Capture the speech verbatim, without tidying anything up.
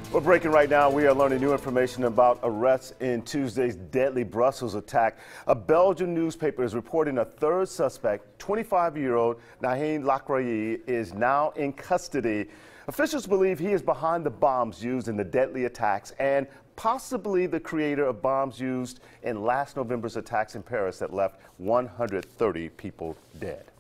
We're breaking right now. We are learning new information about arrests in Tuesday's deadly Brussels attack. A Belgian newspaper is reporting a third suspect, twenty-five-year-old Nahim Lakraoui, is now in custody. Officials believe he is behind the bombs used in the deadly attacks and possibly the creator of bombs used in last November's attacks in Paris that left one hundred thirty people dead.